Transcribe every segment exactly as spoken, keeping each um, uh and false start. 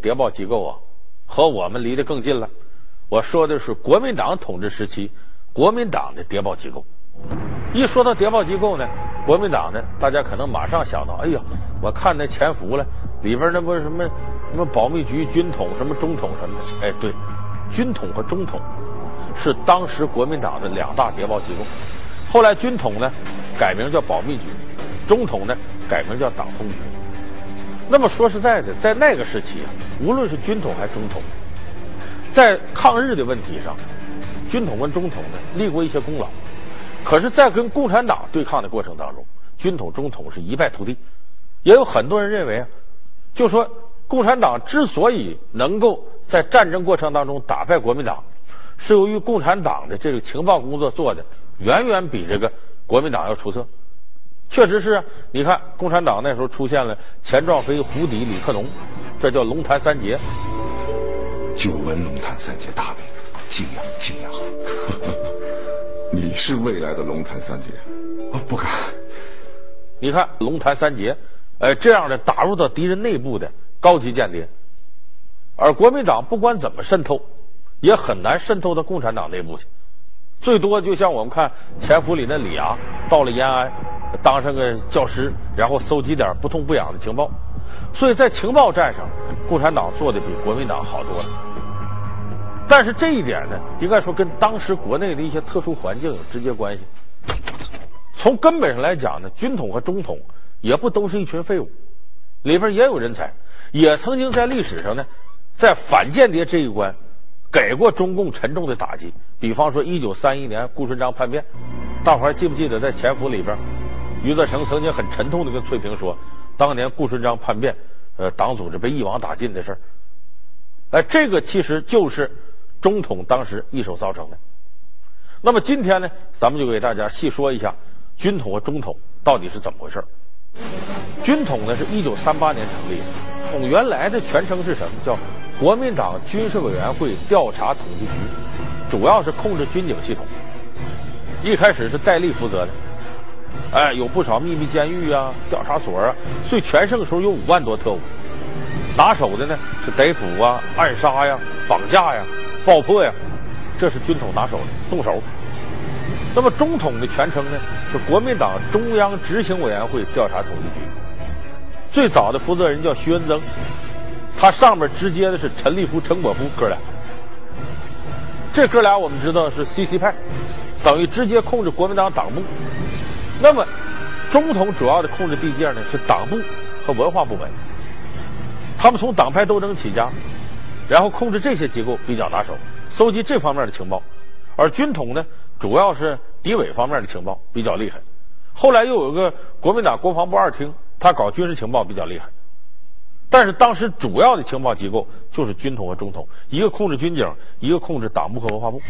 谍报机构啊，和我们离得更近了。我说的是国民党统治时期国民党的谍报机构。一说到谍报机构呢，国民党呢，大家可能马上想到，哎呀，我看那潜伏了，里边那不是什么什么保密局、军统、什么中统什么的。哎，对，军统和中统是当时国民党的两大谍报机构。后来军统呢改名叫保密局，中统呢改名叫党通局。那么说实在的，在那个时期啊，无论是军统还是中统，在抗日的问题上，军统跟中统呢立过一些功劳。可是，在跟共产党对抗的过程当中，军统、中统是一败涂地。也有很多人认为啊，就说共产党之所以能够在战争过程当中打败国民党，是由于共产党的这个情报工作做的远远比这个国民党要出色。确实是啊，你看共产党那时候出现了钱壮飞、胡底、李克农，这叫龙潭三杰。 久闻龙潭三杰大名，敬仰敬仰。 你是未来的龙潭三杰？ 我不敢。 你看龙潭三杰，呃，这样的打入到敌人内部的高级间谍，而国民党不管怎么渗透，也很难渗透到共产党内部去。最多就像我们看潜伏里的李涯到了延安，当上个教师，然后搜集点不痛不痒的情报。所以在情报战上，共产党做的比国民党好多了。但是这一点呢，应该说跟当时国内的一些特殊环境有直接关系。从根本上来讲呢，军统和中统也不都是一群废物，里边也有人才，也曾经在历史上呢，在反间谍这一关给过中共沉重的打击。比方说一九三一年顾顺章叛变，大伙儿记不记得在潜伏里边，余则成曾经很沉痛的跟翠屏说，当年顾顺章叛变，呃，党组织被一网打尽的事儿。哎，这个其实就是中统当时一手造成的。那么今天呢，咱们就给大家细说一下军统和中统到底是怎么回事。军统呢是一九三八年成立的，统原来的全称是什么？叫国民党军事委员会调查统计局，主要是控制军警系统。一开始是戴笠负责的，哎，有不少秘密监狱啊、调查所啊，最全盛的时候有五万多特务。拿手的呢是逮捕啊、暗杀呀、绑架呀、爆破呀，这是军统拿手的动手。那么中统的全称呢是国民党中央执行委员会调查统计局，最早的负责人叫徐恩曾，他上面直接的是陈立夫、陈果夫哥俩。这哥俩我们知道是 C C 派，等于直接控制国民党党部。那么中统主要的控制地界呢是党部和文化部门，他们从党派斗争起家，然后控制这些机构比较拿手，搜集这方面的情报。而军统呢主要是敌伪方面的情报比较厉害，后来又有个国民党国防部二厅，他搞军事情报比较厉害。但是当时主要的情报机构就是军统和中统，一个控制军警，一个控制党部和文化部。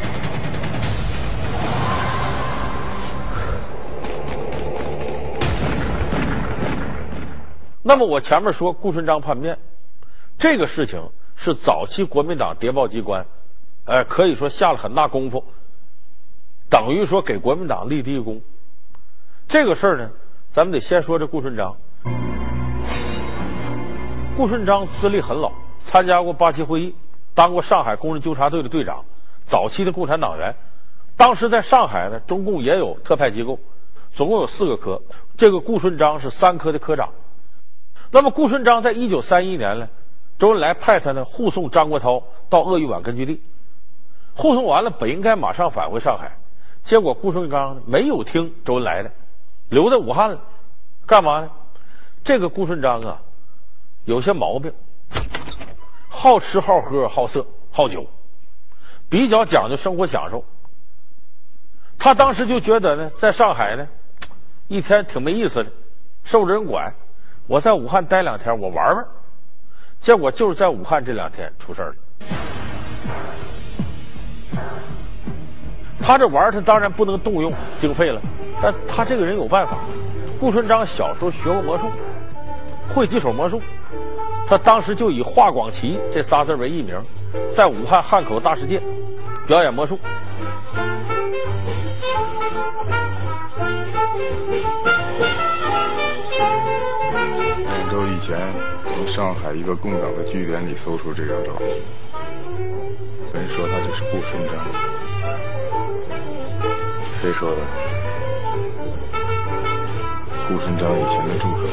那么我前面说顾顺章叛变，这个事情是早期国民党谍报机关呃，可以说下了很大功夫，等于说给国民党立第一功。这个事儿呢，咱们得先说这顾顺章。顾顺章资历很老，参加过八七会议，当过上海工人纠察队的队长，早期的共产党员。当时在上海呢，中共也有特派机构，总共有四个科，这个顾顺章是三科的科长。那么顾顺章在一九三一年呢，周恩来派他呢护送张国焘到鄂豫皖根据地，护送完了本应该马上返回上海，结果顾顺章没有听周恩来的，留在武汉了。干嘛呢？这个顾顺章啊有些毛病，好吃好喝好色好酒，比较讲究生活享受。他当时就觉得呢，在上海呢一天挺没意思的，受人管，我在武汉待两天我玩玩。结果就是在武汉这两天出事儿了。他这玩他当然不能动用经费了，但他这个人有办法。顾顺章小时候学过魔术，会几手魔术，他当时就以华广奇这仨字为艺名，在武汉汉口大世界表演魔术。 周一以前从上海一个共党的据点里搜出这张照片，人说他就是顾顺章。谁说的？顾顺章以前的助手。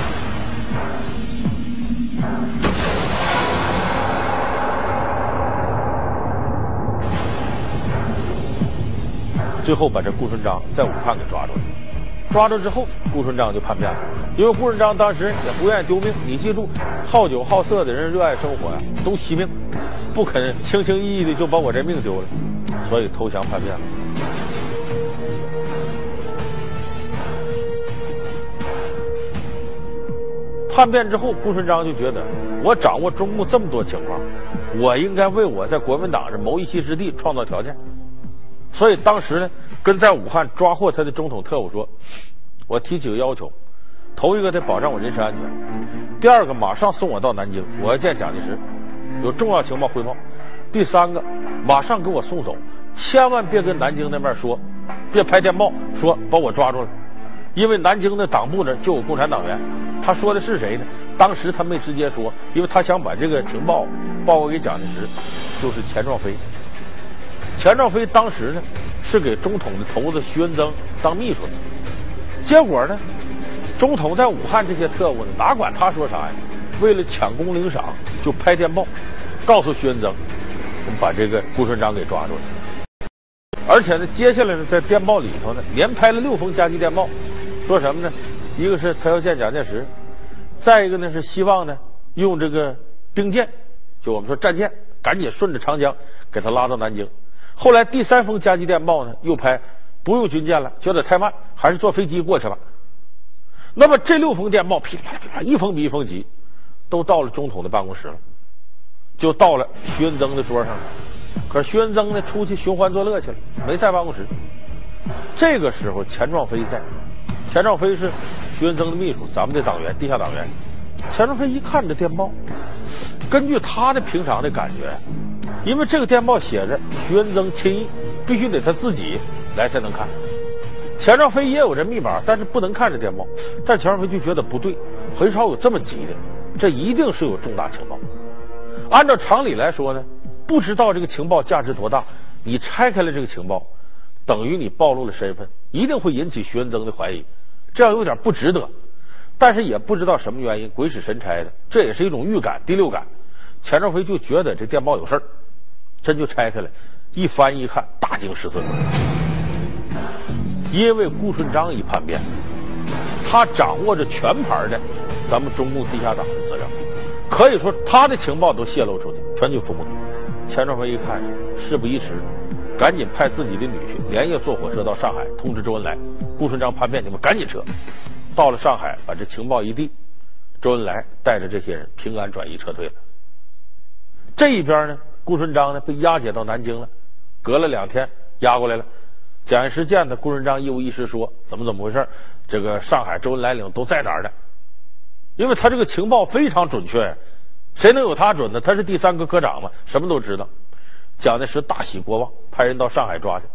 最后把这顾顺章在武汉给抓住了。抓住之后，顾顺章就叛变了，因为顾顺章当时也不愿意丢命。你记住，好酒好色的人，热爱生活呀、啊，都惜命，不肯轻轻易易的就把我这命丢了，所以投降叛变了。叛变之后，顾顺章就觉得，我掌握中共这么多情况，我应该为我在国民党这谋一席之地创造条件。所以当时呢，跟在武汉抓获他的中统特务说，我提几个要求，头一个得保障我人身安全，第二个马上送我到南京，我要见蒋介石，有重要情报汇报，第三个马上给我送走，千万别跟南京那边说，别拍电报说把我抓住了，因为南京的党部呢就有共产党员。他说的是谁呢？当时他没直接说，因为他想把这个情报报告给蒋介石，就是钱壮飞。钱壮飞当时呢是给中统的头子徐文增当秘书的，结果呢，中统在武汉这些特务呢哪管他说啥呀？为了抢功领赏，就拍电报告诉徐文增，我们把这个顾顺章给抓住了。而且呢，接下来呢，在电报里头呢，连拍了六封加急电报，说什么呢？一个是他要见蒋介石，再一个呢是希望呢用这个兵舰，就我们说战舰，赶紧顺着长江给他拉到南京。后来第三封加急电报呢，又拍不用军舰了，觉得太慢，还是坐飞机过去吧。那么这六封电报噼里啪啦噼里啪啦，一封比一封急，都到了中统的办公室了，就到了徐文增的桌上了。可是徐文增呢，出去寻欢作乐去了，没在办公室。这个时候，钱壮飞在，钱壮飞是徐文增的秘书，咱们的党员，地下党员。钱壮飞一看这电报，根据他的平常的感觉，因为这个电报写着徐文增亲译，必须得他自己来才能看。钱壮飞也有这密码，但是不能看这电报。但钱壮飞就觉得不对，很少有这么急的，这一定是有重大情报。按照常理来说呢，不知道这个情报价值多大，你拆开了这个情报，等于你暴露了身份，一定会引起徐文增的怀疑，这样有点不值得。但是也不知道什么原因，鬼使神差的，这也是一种预感、第六感。钱壮飞就觉得这电报有事儿，真就拆开了，一翻一看，大惊失色。因为顾顺章一叛变，他掌握着全盘的咱们中共地下党的资料，可以说他的情报都泄露出去，全军覆没。钱壮飞一看，事不宜迟，赶紧派自己的女婿连夜坐火车到上海，通知周恩来，顾顺章叛变，你们赶紧撤。到了上海，把这情报一递，周恩来带着这些人平安转移撤退了。这一边呢，顾顺章呢被押解到南京了，隔了两天押过来了。蒋介石见他，顾顺章一五一十说怎么怎么回事，这个上海周恩来领都在哪儿呢？因为他这个情报非常准确，谁能有他准呢？他是第三个科长嘛，什么都知道。蒋介石大喜过望，派人到上海抓去。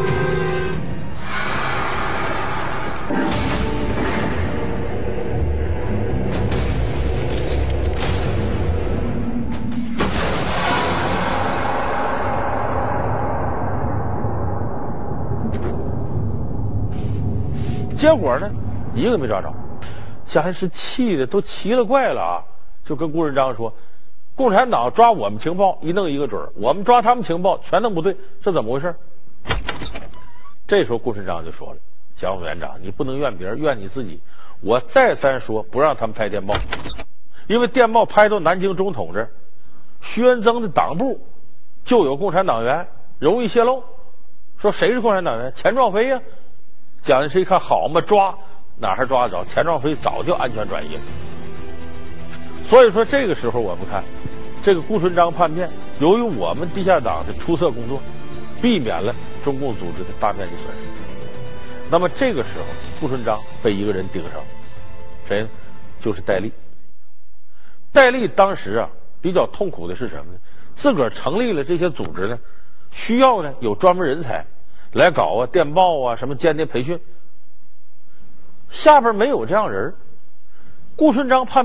结果呢，一个没抓着。蒋介石气的都奇了怪了啊，就跟顾顺章说，共产党抓我们情报一弄一个准儿，我们抓他们情报全弄不对，这怎么回事？这时候顾顺章就说了，蒋委员长，你不能怨别人，怨你自己。我再三说不让他们拍电报，因为电报拍到南京中统这儿，徐文增的党部就有共产党员，容易泄露。说谁是共产党员？钱壮飞呀、啊。蒋介石一看，好嘛，抓哪还抓得着？钱壮飞早就安全转移了。所以说这个时候我们看这个顾顺章叛变，由于我们地下党的出色工作，避免了中共组织的大面积损失。那么这个时候顾顺章被一个人盯上，谁呢？就是戴笠。戴笠当时啊比较痛苦的是什么呢？自个儿成立了这些组织呢，需要呢有专门人才来搞啊电报啊什么间谍培训，下边没有这样人。顾顺章叛变，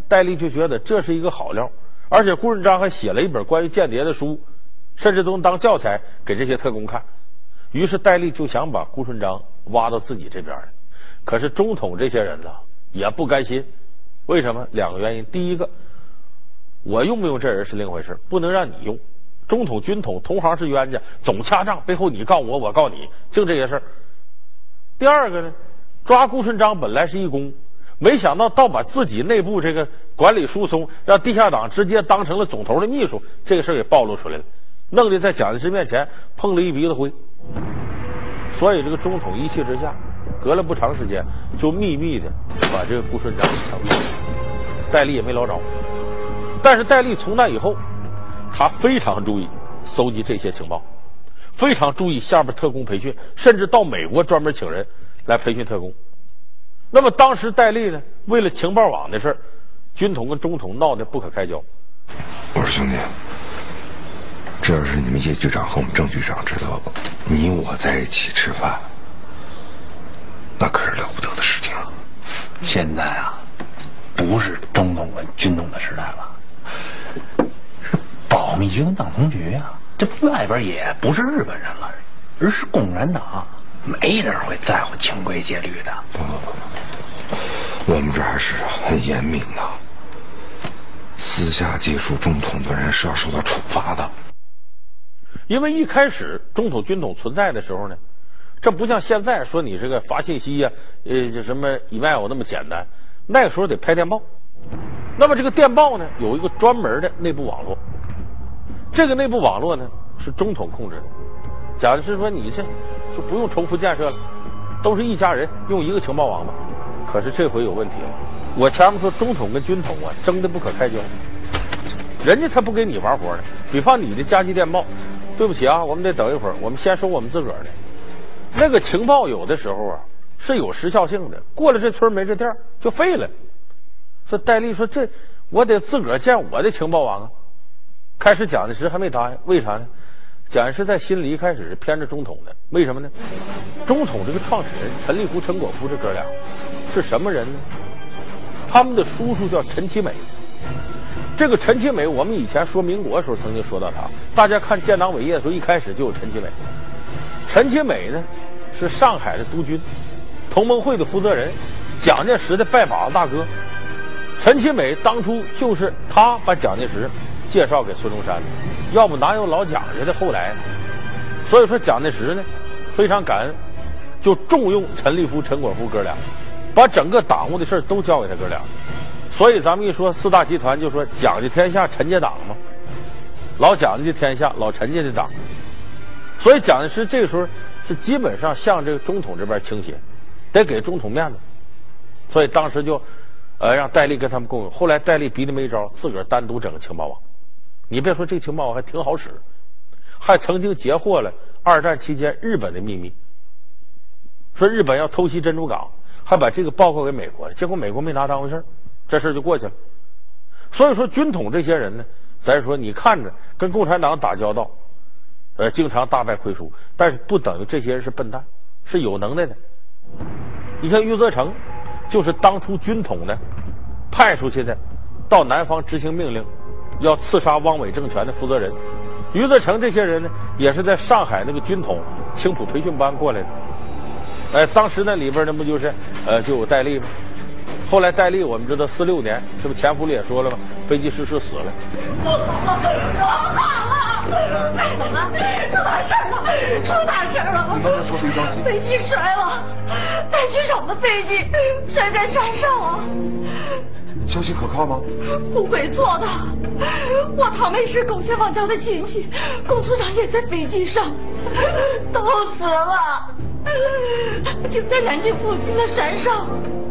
戴笠就觉得这是一个好料，而且顾顺章还写了一本关于间谍的书，甚至都能当教材给这些特工看。于是戴笠就想把顾顺章挖到自己这边来。可是中统这些人呢也不甘心，为什么？两个原因。第一个，我用不用这人是另一回事，不能让你用。中统军统同行是冤家，总掐账，背后你告我，我告你，就这些事儿。第二个呢，抓顾顺章本来是一功，没想到倒把自己内部这个管理疏松，让地下党直接当成了总头的秘书，这个事儿给暴露出来了，弄得在蒋介石面前碰了一鼻子灰。所以这个中统一气之下，隔了不长时间就秘密的把这个顾顺章给枪毙了，戴笠也没捞着。但是戴笠从那以后，他非常注意搜集这些情报，非常注意下边特工培训，甚至到美国专门请人来培训特工。那么当时戴笠呢，为了情报网的事儿，军统跟中统闹得不可开交。 我说兄弟，这要是你们叶局长和我们郑局长知道你我在一起吃饭，那可是了不得的事情啊！ 现在啊，不是中统跟军统的时代了，是保密局跟党同局啊。这外边也不是日本人了，而是共产党，没人会在乎清规戒律的。 不不不不，我们这还是很严明的，私下接触中统的人是要受到处罚的。 因为一开始中统军统存在的时候呢，这不像现在说你这个发信息呀、啊，呃，这什么 email 那么简单，那个时候得拍电报。那么这个电报呢，有一个专门的内部网络，这个内部网络呢是中统控制的。蒋介石说你这就不用重复建设了，都是一家人，用一个情报网吧。可是这回有问题了，我前面说中统跟军统啊争得不可开交，人家才不给你玩活呢。比方你的加急电报，对不起啊，我们得等一会儿，我们先收我们自个儿的。那个情报有的时候啊是有时效性的，过了这村没这店就废了。说戴笠说这我得自个儿建我的情报网啊。开始蒋介石还没答应，为啥呢？蒋介石在心里一开始是偏着中统的，为什么呢？中统这个创始人陈立夫、陈果夫这哥俩是什么人呢？他们的叔叔叫陈其美。这个陈其美，我们以前说民国的时候曾经说到他，大家看建党伟业的时候，一开始就有陈其美。陈其美呢是上海的督军，同盟会的负责人，蒋介石的拜把子大哥。陈其美当初就是他把蒋介石介绍给孙中山的，要不哪有老蒋家的后来呢？所以说蒋介石呢非常感恩，就重用陈立夫、陈果夫哥俩，把整个党务的事都交给他哥俩。所以咱们一说四大集团，就说蒋家天下陈家党嘛，老蒋家的天下老陈家的党。所以蒋介石这个时候是基本上向这个中统这边倾斜，得给中统面子。所以当时就呃让戴笠跟他们共用。后来戴笠逼得没招，自个儿单独整个情报网。你别说这情报网还挺好使，还曾经截获了二战期间日本的秘密，说日本要偷袭珍珠港，还把这个报告给美国了，结果美国没拿当回事，这事就过去了。所以说军统这些人呢，咱说你看着跟共产党打交道，呃，经常大败亏输，但是不等于这些人是笨蛋，是有能耐的。你像余则成，就是当初军统呢派出去的，到南方执行命令，要刺杀汪伪政权的负责人。余则成这些人呢，也是在上海那个军统青浦培训班过来的。哎，当时那里边那不就是呃就有戴笠吗？后来戴笠我们知道四六年，这不前夫里也说了吗？飞机失事死了。 不好了，不好了！太怎么了？出大事了！出大事了！ 你刚才说别着急， 飞机摔了，戴局长的飞机摔在山上了。 消息可靠吗？ 不会错的，我堂妹是龚先往家的亲戚，龚处长也在飞机上，都死了，就在南京附近的山上。